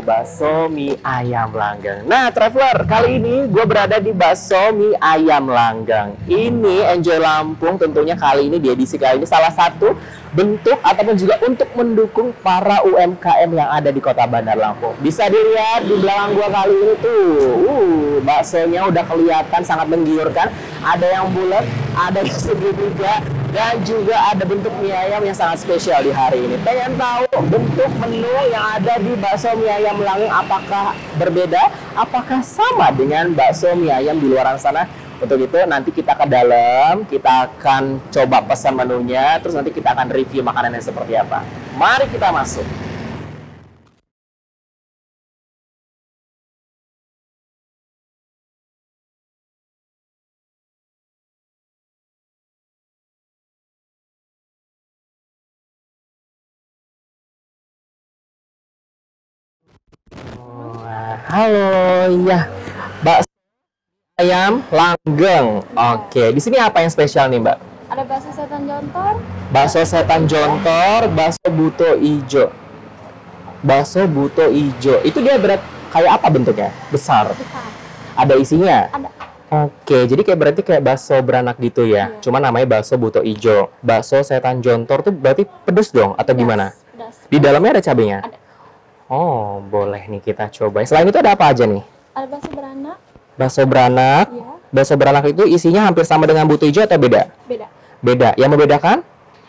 bakso mie ayam langgeng. Nah, traveler, kali ini gue berada di bakso mie ayam langgeng. Ini Enjoy Lampung tentunya kali ini di edisi kali ini salah satu bentuk ataupun juga untuk mendukung para UMKM yang ada di Kota Bandar Lampung. Bisa dilihat di belakang gue kali ini tuh, baksonya udah kelihatan sangat menggiurkan. Ada yang bulat, ada yang segitiga, dan juga ada bentuk mie ayam yang sangat spesial di hari ini. Pengen tahu bentuk menu yang ada di bakso mie ayam langgeng apakah berbeda? Apakah sama dengan bakso mie ayam di luar sana? Untuk itu nanti kita ke dalam, kita akan coba pesan menunya, terus nanti kita akan review makanannya seperti apa. Mari kita masuk. Halo, ya, bakso ayam langgeng. Oke, di sini apa yang spesial nih, Mbak? Ada bakso setan jontor. Bakso setan jontor, bakso buto ijo. Bakso buto ijo. Itu dia berat kayak apa bentuknya? Besar. Besar. Ada isinya? Ada. Oke, jadi kayak berarti kayak bakso beranak gitu ya. Iya. Cuma namanya bakso buto ijo. Bakso setan jontor tuh berarti pedes dong atau gimana? Pedas. Di dalamnya ada cabenya? Ada. Oh, boleh nih kita coba. Selain itu ada apa aja nih? Ada bakso beranak. Bakso beranak. Iya. Bakso beranak itu isinya hampir sama dengan buto ijo atau beda? Beda. Beda. Yang membedakan?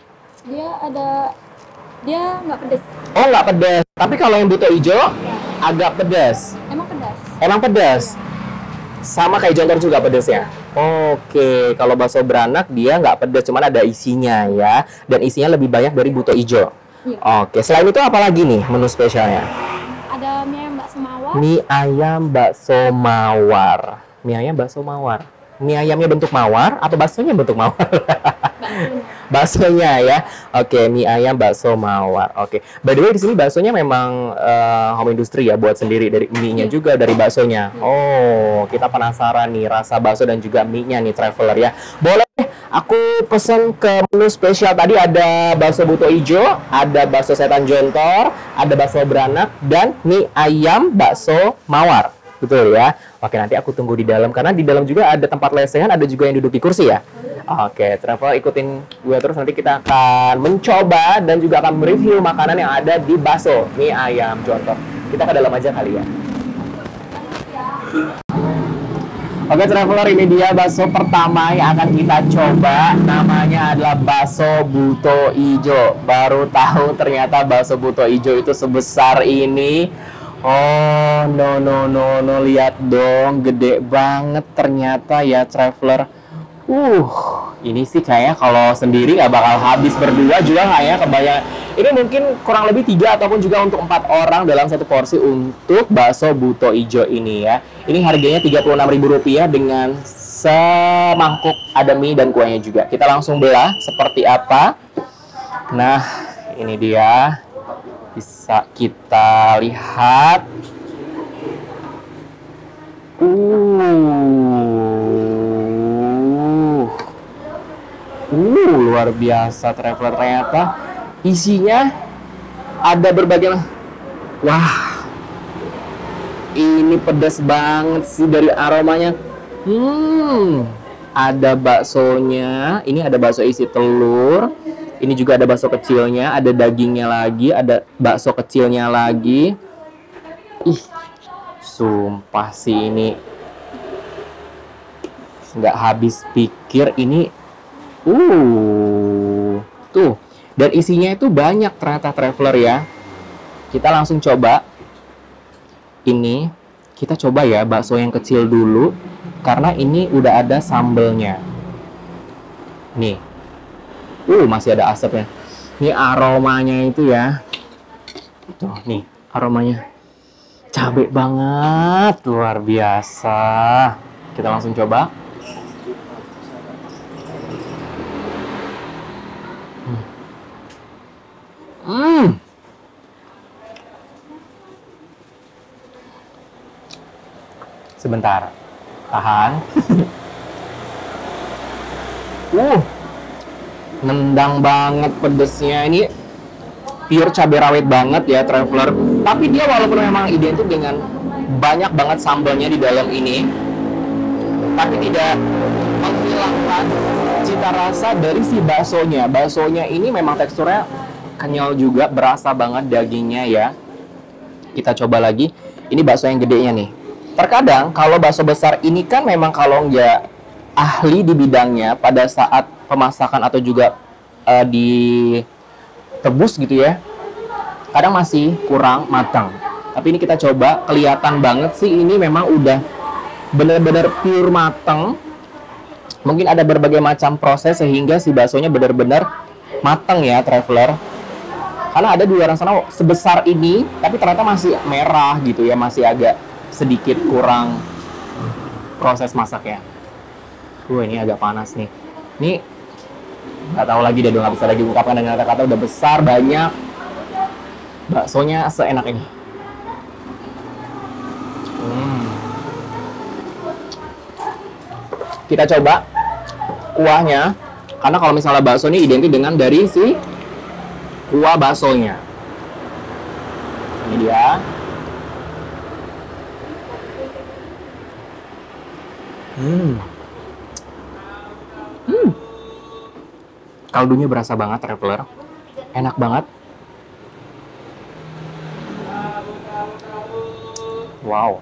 Dia nggak pedas. Oh, nggak pedas. Tapi kalau yang buto ijo Ya. agak pedas. Emang pedas. Emang pedas? Sama kayak jontor juga pedasnya? Oke, kalau bakso beranak dia nggak pedas, cuman ada isinya ya. Dan isinya lebih banyak dari buto ijo. Iya. Oke, selain itu apa lagi nih menu spesialnya? Ada mie ayam bakso mawar. Mie ayam bakso mawar. Mie ayam bakso mawar. Mie ayamnya bentuk mawar atau baksonya bentuk mawar? Baksonya. Baksonya ya. Oke, mie ayam bakso mawar. Oke. By the way di sini baksonya memang home industry ya, buat sendiri dari mie-nya juga dari baksonya. Oh, kita penasaran nih rasa bakso dan juga mie-nya nih traveler ya. Boleh aku pesen ke menu spesial tadi ada bakso buto ijo, ada bakso setan jontor, ada bakso beranak dan mie ayam bakso mawar. Betul ya. Oke, nanti aku tunggu di dalam karena di dalam juga ada tempat lesehan, ada juga yang duduk di kursi ya. Oke, travel ikutin gue terus, nanti kita akan mencoba dan juga akan mereview makanan yang ada di bakso mie ayam jontor. Kita ke dalam aja kali ya. Oke traveler, ini dia bakso pertama yang akan kita coba. Namanya adalah bakso buto ijo. Baru tahu ternyata bakso buto ijo itu sebesar ini. Oh, no, lihat dong, gede banget ternyata ya traveler. Ini sih kayaknya kalau sendiri nggak bakal habis, berdua juga kayaknya kebanyakan. Ini mungkin kurang lebih 3 ataupun juga untuk 4 orang dalam satu porsi untuk bakso buto ijo ini ya. Ini harganya Rp36.000 dengan semangkuk ada mie dan kuahnya juga. Kita langsung belah seperti apa. Nah, ini dia. Bisa kita lihat. Luar biasa traveler, ternyata isinya ada berbagai. Wah, ini pedas banget sih dari aromanya. Ada baksonya, ini ada bakso isi telur, ini juga ada bakso kecilnya, ada dagingnya lagi, ada bakso kecilnya lagi. Ih, sumpah sih ini nggak habis pikir ini. Tuh, dan isinya itu banyak ternyata traveler ya. Kita langsung coba. Ini kita coba ya bakso yang kecil dulu karena ini udah ada sambelnya. Nih. Masih ada asapnya. Ini aromanya itu ya. Tuh, nih aromanya. Cabai banget, luar biasa. Kita langsung coba. Sebentar, tahan. Nendang banget pedesnya ini. pure cabai rawit banget ya Traveler. Tapi dia walaupun memang identik dengan banyak banget sambalnya di dalam ini, tapi tidak menghilangkan cita rasa dari si baksonya. Baksonya ini memang teksturnya kenyal juga, berasa banget dagingnya ya. Kita coba lagi. Ini bakso yang gedenya nih. Terkadang kalau bakso besar ini kan memang kalau nggak ahli di bidangnya pada saat pemasakan atau juga ditebus gitu ya, kadang masih kurang matang. Tapi ini kita coba, kelihatan banget sih ini memang udah benar-benar pure matang. Mungkin ada berbagai macam proses sehingga si baksonya benar-benar matang ya Traveler. Karena ada di luar sana sebesar ini tapi ternyata masih merah gitu ya, masih agak sedikit kurang proses masaknya. Ini agak panas nih. Ini nggak tahu lagi deh, nggak bisa lagi ungkapkan dengan kata-kata, udah besar, banyak. Baksonya seenak ini. Kita coba kuahnya, karena kalau misalnya bakso ini identik dengan dari si kuah baksonya. Ini dia. Kaldunya berasa banget Traveler, enak banget. Wow.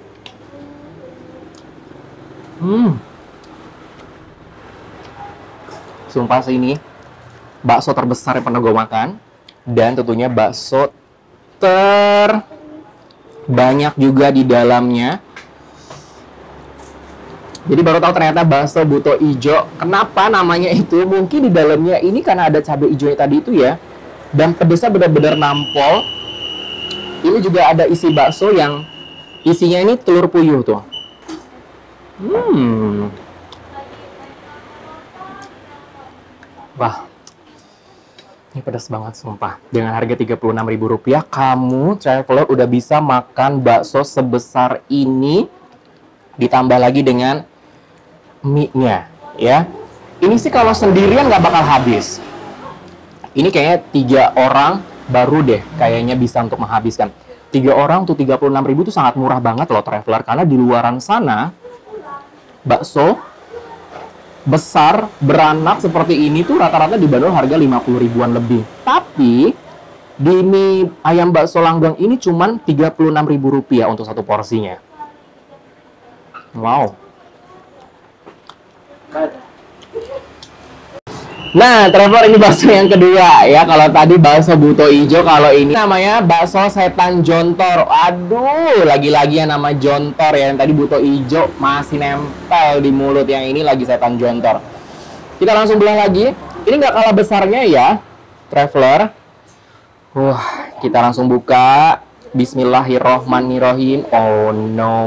Sumpah sih ini bakso terbesar yang pernah gue makan, dan tentunya bakso terbanyak juga di dalamnya. Jadi baru tahu ternyata bakso buto ijo. Kenapa namanya itu? Mungkin di dalamnya ini karena ada cabai hijaunya tadi itu ya. Dan pedesnya benar-benar nampol. Ini juga ada isi bakso yang isinya ini telur puyuh tuh. Wah. Ini pedas banget sumpah. Dengan harga Rp36.000 kamu Traveler udah bisa makan bakso sebesar ini. Ditambah lagi dengan mie-nya ya. Ini sih kalau sendirian nggak bakal habis. Ini kayaknya 3 orang baru deh kayaknya bisa untuk menghabiskan. 3 orang tuh 36.000 tuh sangat murah banget loh Traveler, karena di luaran sana bakso besar beranak seperti ini tuh rata-rata dibanderol harga 50 ribuan lebih. Tapi di mie ayam bakso Langgang ini cuman Rp36.000 untuk satu porsinya. Wow. Nah, Traveler, ini bakso yang kedua ya. Kalau tadi bakso buto ijo, kalau ini namanya bakso setan jontor. Aduh, lagi-lagi yang nama jontor ya. Yang tadi buto ijo masih nempel di mulut, yang ini lagi setan jontor. Kita langsung belah lagi. Ini nggak kalah besarnya ya, Traveler. Kita langsung buka. Bismillahirrohmanirrohim. Oh no.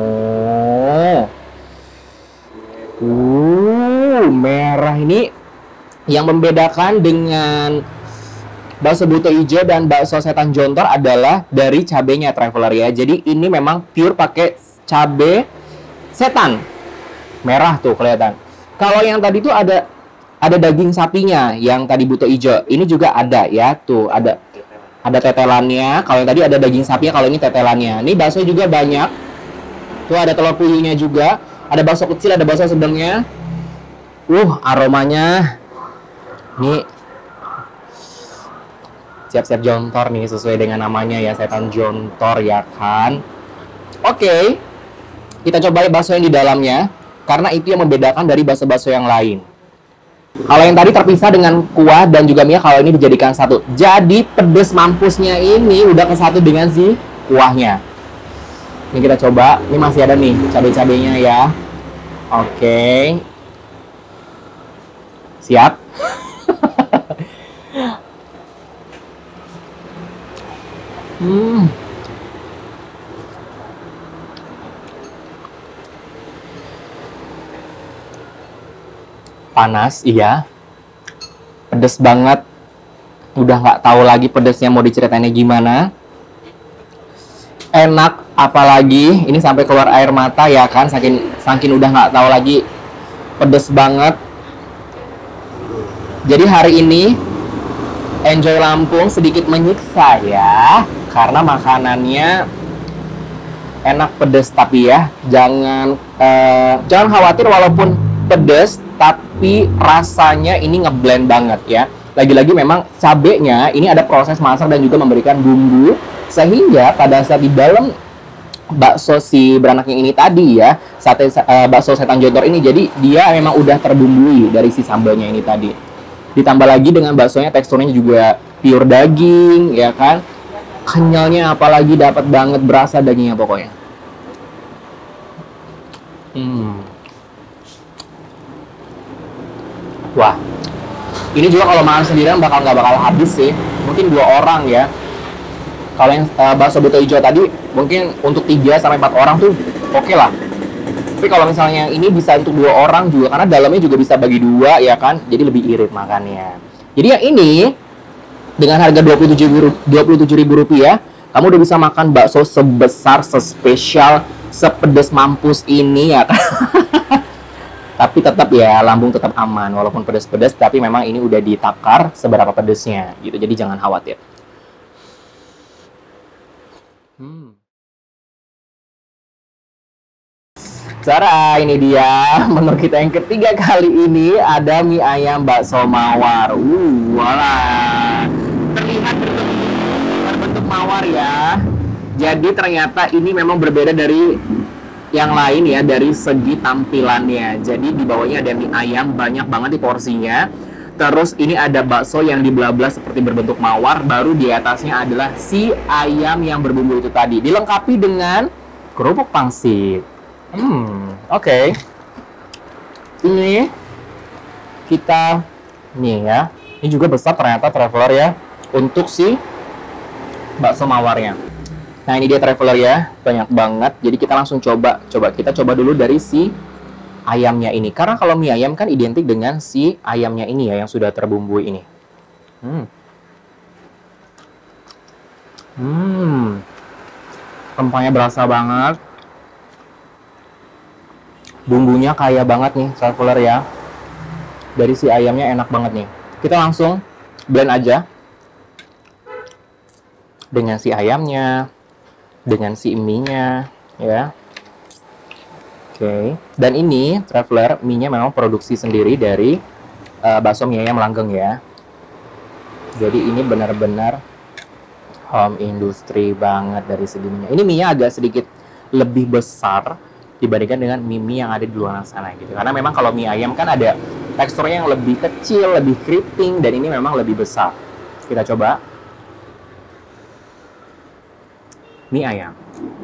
Merah ini. Yang membedakan dengan bakso buto ijo dan bakso setan jontor adalah dari cabenya Traveler ya. Jadi ini memang pure pakai cabe setan. Merah tuh kelihatan. Kalau yang tadi tuh ada daging sapinya yang tadi buto ijo. Ini juga ada ya, tuh ada tetelannya. Kalau yang tadi ada daging sapinya, kalau ini tetelannya. Ini bakso juga banyak. Tuh ada telur puyuhnya juga. Ada bakso kecil, ada bakso sedangnya. Aromanya. Ini siap-siap jontor nih, sesuai dengan namanya ya, setan jontor ya kan. Oke, kita coba bakso yang di dalamnya, karena itu yang membedakan dari bakso-bakso yang lain. Kalau yang tadi terpisah dengan kuah dan juga mie, kalau ini dijadikan satu. Jadi pedes mampusnya ini udah kesatu dengan si kuahnya. Ini kita coba, ini masih ada nih cabai-cabainya ya. Oke. Siap. Panas, iya. Pedes banget. Udah nggak tahu lagi pedesnya mau diceritainnya gimana. Enak, apalagi ini sampai keluar air mata ya kan, saking udah nggak tahu lagi, pedes banget. Jadi hari ini Enjoy Lampung sedikit menyiksa ya, karena makanannya enak pedes, tapi ya jangan khawatir walaupun pedes, tapi rasanya ini ngeblend banget ya. Lagi-lagi memang cabenya ini ada proses masak dan juga memberikan bumbu, sehingga pada saat di dalam bakso si beranak yang ini tadi ya, bakso setan jontor ini, jadi dia memang udah terbumbui dari si sambalnya ini tadi. Ditambah lagi dengan baksonya, teksturnya juga pure daging, ya kan? Kenyalnya apalagi dapat banget, berasa dagingnya pokoknya. Wah, ini juga kalau makan sendirian nggak bakal habis sih. Mungkin 2 orang ya. Kalau yang bakso buto hijau tadi, mungkin untuk 3 sampai 4 orang tuh oke lah. Tapi kalau misalnya yang ini bisa untuk 2 orang juga, karena dalamnya juga bisa bagi 2 ya kan, jadi lebih irit makannya. Jadi yang ini dengan harga Rp27.000, kamu udah bisa makan bakso sebesar, sespesial, sepedes mampus ini ya kan. Tapi tetap ya, lambung tetap aman walaupun pedas-pedas, tapi memang ini udah ditakar seberapa pedesnya gitu. Jadi jangan khawatir. Cara ini dia menu kita yang ketiga kali ini, ada mie ayam bakso mawar. Walah, terlihat berbentuk mawar ya. Jadi ternyata ini memang berbeda dari yang lain ya, dari segi tampilannya. Jadi di bawahnya ada mie ayam banyak banget di porsinya. Terus ini ada bakso yang dibelah-belah seperti berbentuk mawar. Baru di atasnya adalah si ayam yang berbumbu itu tadi, dilengkapi dengan kerupuk pangsit. Oke. Ini kita nih ya. Ini juga besar ternyata traveler ya, untuk si bakso mawarnya. Nah, ini dia traveler ya, banyak banget. Jadi kita langsung coba. Kita coba dulu dari si ayamnya ini. Karena kalau mie ayam kan identik dengan si ayamnya ini ya, yang sudah terbumbui ini. Rempahnya berasa banget. Bumbunya kaya banget nih, traveler ya. Dari si ayamnya enak banget nih. Kita langsung blend aja dengan si ayamnya, dengan si mie-nya ya. Oke. Dan ini traveler, mie-nya memang produksi sendiri dari bakso mie ayam langgeng ya. Jadi ini benar-benar home industry banget dari segi mie-nya. Ini mie-nya agak sedikit lebih besar dibandingkan dengan mie yang ada di luar sana gitu. Karena memang kalau mie ayam kan ada teksturnya yang lebih kecil, lebih keriting, dan ini memang lebih besar. Kita coba mie ayam.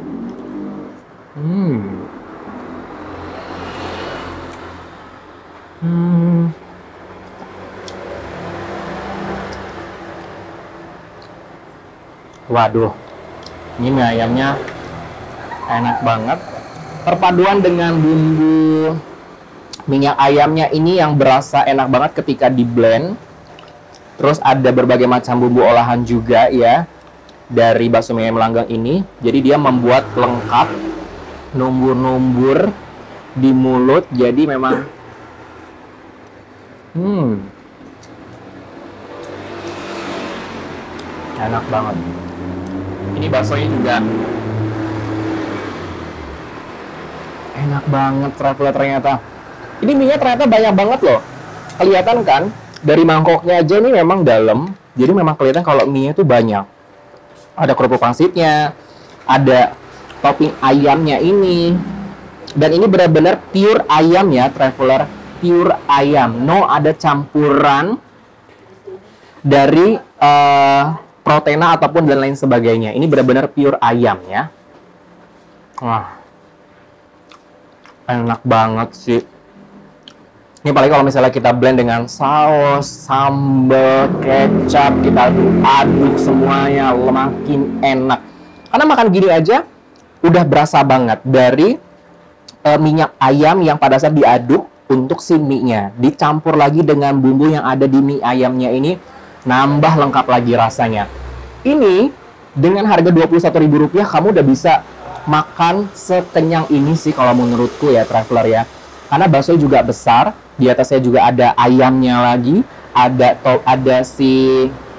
Waduh, ini mie ayamnya enak banget. Perpaduan dengan bumbu minyak ayamnya ini yang berasa enak banget ketika di blend. Terus ada berbagai macam bumbu olahan juga ya dari bakso mie ayam langgang ini. Jadi dia membuat lengkap, numbur-numbur di mulut. Jadi memang enak banget. Ini baksonya juga enak banget traveler ternyata. Ini mie-nya ternyata banyak banget loh. Kelihatan kan? Dari mangkoknya aja nih memang dalam. Jadi memang kelihatan kalau mie-nya tuh banyak. Ada kerupuk pangsitnya, ada topping ayamnya ini. Dan ini benar-benar pure ayam ya, traveler. Pure ayam. No ada campuran dari proteina ataupun dan lain sebagainya. Ini benar-benar pure ayam ya. Wah. Enak banget sih. Ini paling kalau misalnya kita blend dengan saus, sambal, kecap, kita aduk semuanya, makin enak. Karena makan gini aja udah berasa banget dari minyak ayam yang pada saat diaduk untuk si mie-nya. Dicampur lagi dengan bumbu yang ada di mie ayamnya ini, nambah lengkap lagi rasanya. Ini dengan harga Rp21.000 kamu udah bisa makan sekenyang ini sih kalau menurutku ya traveler ya. Karena bakso juga besar, di atasnya juga ada ayamnya lagi, ada si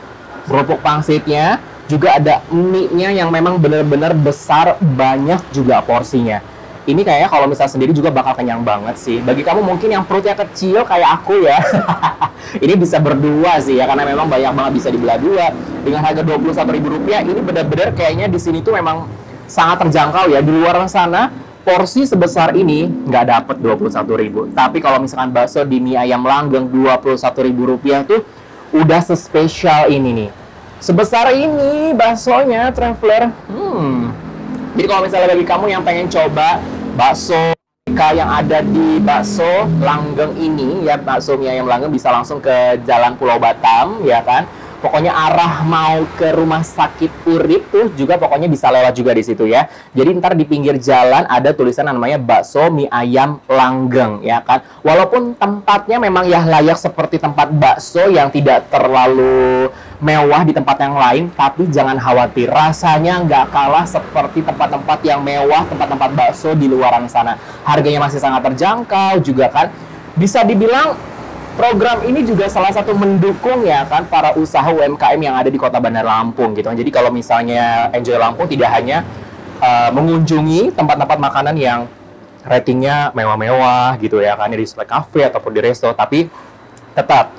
kerupuk pangsitnya, juga ada mie-nya yang memang benar-benar besar, banyak juga porsinya. Ini kayaknya kalau misalnya sendiri juga bakal kenyang banget sih. Bagi kamu mungkin yang perutnya kecil kayak aku ya, ini bisa berdua sih ya, karena memang banyak banget, bisa dibelah dua. Dengan harga Rp21.000, ini benar-benar kayaknya di sini tuh memang sangat terjangkau ya. Di luar sana, porsi sebesar ini nggak dapet 21.000. Tapi kalau misalkan bakso di mie ayam langgeng Rp21.000 tuh udah sespesial ini nih. Sebesar ini baksonya, Traveler. Jadi kalau misalnya bagi kamu yang pengen coba bakso yang ada di bakso langgeng ini ya, bakso mie ayam langgeng, bisa langsung ke Jalan Pulau Batam ya kan. Pokoknya arah mau ke Rumah Sakit Urip tuh juga pokoknya bisa lewat juga di situ ya. Jadi ntar di pinggir jalan ada tulisan namanya bakso mie ayam langgeng ya kan. Walaupun tempatnya memang ya layak seperti tempat bakso yang tidak terlalu mewah di tempat yang lain, tapi jangan khawatir, rasanya nggak kalah seperti tempat-tempat yang mewah, tempat-tempat bakso di luaran sana. Harganya masih sangat terjangkau juga kan. Bisa dibilang program ini juga salah satu mendukung ya kan para usaha UMKM yang ada di Kota Bandar Lampung gitu. Jadi kalau misalnya Enjoy Lampung tidak hanya mengunjungi tempat-tempat makanan yang ratingnya mewah-mewah gitu ya kan, di display cafe ataupun di resto, tapi tetap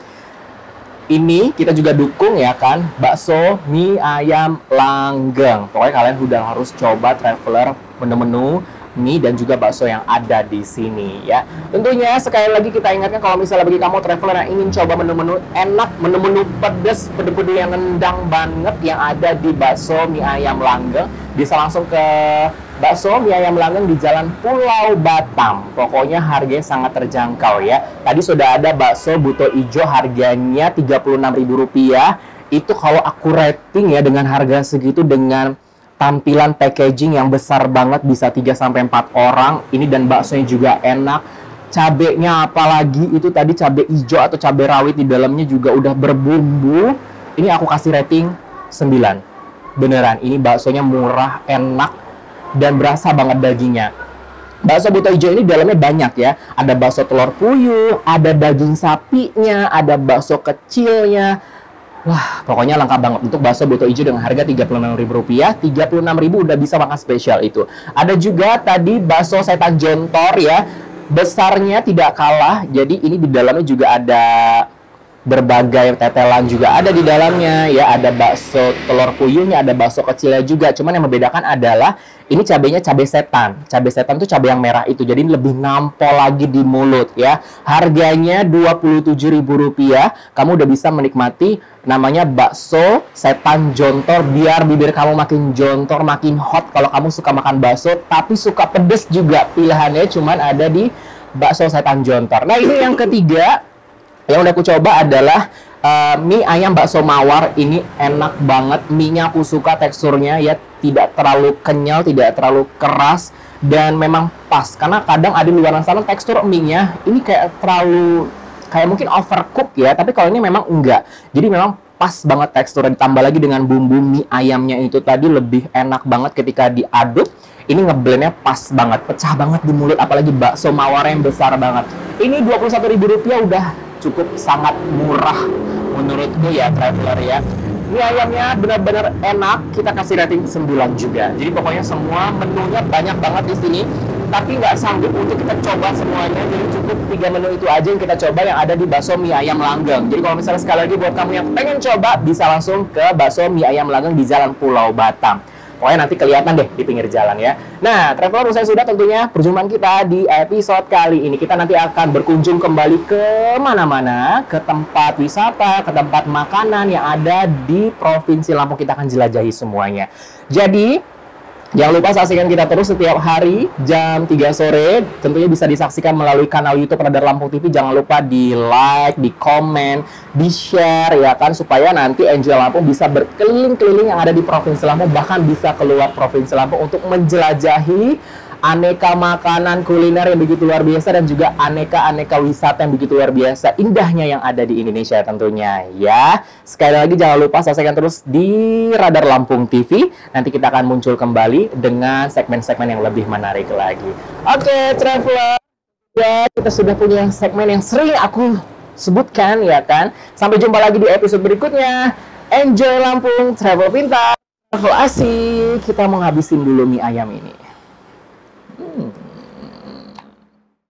ini kita juga dukung ya kan bakso mie ayam langgeng. Pokoknya kalian udah harus coba, Traveler, menu-menu mie dan juga bakso yang ada di sini ya. Tentunya sekali lagi kita ingatkan, kalau misalnya bagi kamu Traveler yang ingin coba menu-menu enak, menu-menu pedas, pedes-pedes yang nendang banget yang ada di bakso mie ayam langgeng, bisa langsung ke bakso mie ayam langgeng di Jalan Pulau Batam. Pokoknya harganya sangat terjangkau ya. Tadi sudah ada bakso buto ijo, harganya Rp36.000. Itu kalau aku rating ya, dengan harga segitu, dengan tampilan packaging yang besar banget, bisa 3-4 orang ini, dan baksonya juga enak. Cabenya apalagi itu tadi cabai hijau atau cabai rawit di dalamnya juga udah berbumbu. Ini aku kasih rating 9. Beneran, ini baksonya murah, enak, dan berasa banget dagingnya. Bakso buto hijau ini dalamnya banyak ya. Ada bakso telur puyuh, ada daging sapinya, ada bakso kecilnya. Wah, pokoknya lengkap banget untuk bakso buto hijau dengan harga Rp36.000. Rp36.000 udah bisa makan spesial itu. Ada juga tadi bakso setan jontor ya. Besarnya tidak kalah. Jadi ini di dalamnya juga ada berbagai tetelan juga ada di dalamnya ya. Ada bakso telur puyuhnya, ada bakso kecilnya juga. Cuman yang membedakan adalah ini cabenya cabai setan. Cabai setan tuh cabai yang merah itu. Jadi lebih nampol lagi di mulut ya. Harganya Rp27.000. Kamu udah bisa menikmati namanya bakso setan jontor, biar bibir kamu makin jontor, makin hot kalau kamu suka makan bakso tapi suka pedes juga. Pilihannya cuman ada di bakso setan jontor. Nah, ini yang ketiga yang udah aku coba adalah mie ayam bakso mawar. Ini enak banget, mie-nya aku suka teksturnya ya, tidak terlalu kenyal, tidak terlalu keras, dan memang pas. Karena kadang ada di luar sana tekstur mie-nya ini kayak terlalu, kayak mungkin overcook ya, tapi kalau ini memang enggak. Jadi memang pas banget teksturnya, ditambah lagi dengan bumbu mie ayamnya itu tadi lebih enak banget ketika diaduk. Ini ngeblendnya pas banget, pecah banget di mulut, apalagi bakso mawar yang besar banget. Ini Rp21.000 udah cukup sangat murah menurutku ya, Traveler ya. Mie ayamnya benar-benar enak, kita kasih rating 9 juga. Jadi pokoknya semua menunya banyak banget di sini, tapi nggak sanggup untuk kita coba semuanya. Jadi cukup 3 menu itu aja yang kita coba yang ada di bakso mie ayam langgeng. Jadi kalau misalnya sekali lagi buat kamu yang pengen coba, bisa langsung ke bakso mie ayam langgeng di Jalan Pulau Batam. Pokoknya nanti kelihatan deh di pinggir jalan ya. Nah, Traveler, usai sudah tentunya perjumpaan kita di episode kali ini. Kita nanti akan berkunjung kembali ke mana-mana, ke tempat wisata, ke tempat makanan yang ada di Provinsi Lampung. Kita akan jelajahi semuanya. Jadi, jangan lupa saksikan kita terus setiap hari jam 3 sore. Tentunya bisa disaksikan melalui kanal YouTube Radar Lampung TV. Jangan lupa di like, di komen, di share ya kan, supaya nanti Enjoy Lampung bisa berkeliling-keliling yang ada di Provinsi Lampung, bahkan bisa keluar Provinsi Lampung untuk menjelajahi aneka makanan kuliner yang begitu luar biasa, dan juga aneka wisata yang begitu luar biasa indahnya yang ada di Indonesia tentunya ya. Sekali lagi jangan lupa saksikan terus di Radar Lampung TV. Nanti kita akan muncul kembali dengan segmen-segmen yang lebih menarik lagi. Oke, Traveler, ya kita sudah punya segmen yang sering aku sebutkan ya kan. Sampai jumpa lagi di episode berikutnya. Enjoy Lampung, travel pintar, travel asik. Kita mau ngabisin dulu mie ayam ini.